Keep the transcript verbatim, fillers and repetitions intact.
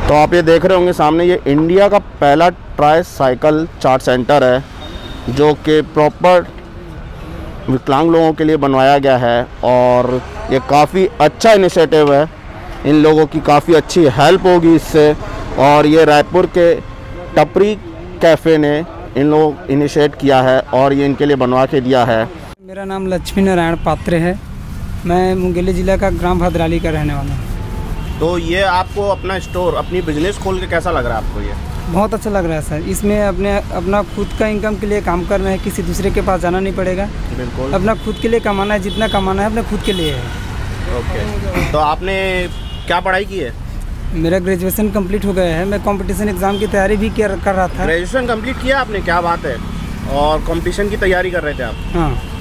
तो आप ये देख रहे होंगे सामने, ये इंडिया का पहला ट्राई साइकिल चार्ज सेंटर है जो कि प्रॉपर विकलांग लोगों के लिए बनवाया गया है। और ये काफ़ी अच्छा इनिशिएटिव है, इन लोगों की काफ़ी अच्छी हेल्प होगी इससे। और ये रायपुर के टपरी कैफ़े ने इन लोग इनिशिएट किया है और ये इनके लिए बनवा के दिया है। मेरा नाम लक्ष्मी नारायण पात्र है, मैं मुंगेली ज़िला का ग्राम भद्राली का रहने वाला हूँ। तो ये आपको अपना स्टोर, अपनी बिजनेस खोल के कैसा लग रहा है आपको? ये बहुत अच्छा लग रहा है सर। इसमें अपने अपना खुद का इनकम के लिए काम करना है, किसी दूसरे के पास जाना नहीं पड़ेगा। बिल्कुल, अपना खुद के लिए कमाना है, जितना कमाना है अपने खुद के लिए है। ओके। तो आपने क्या पढ़ाई की है? मेरा ग्रेजुएशन कंप्लीट हो गया है, मैं कंपटीशन एग्ज़ाम की तैयारी भी कर कर रहा था। ग्रेजुएशन कंप्लीट किया आपने? क्या बात है। और कंपटीशन की तैयारी कर रहे थे आप? हाँ।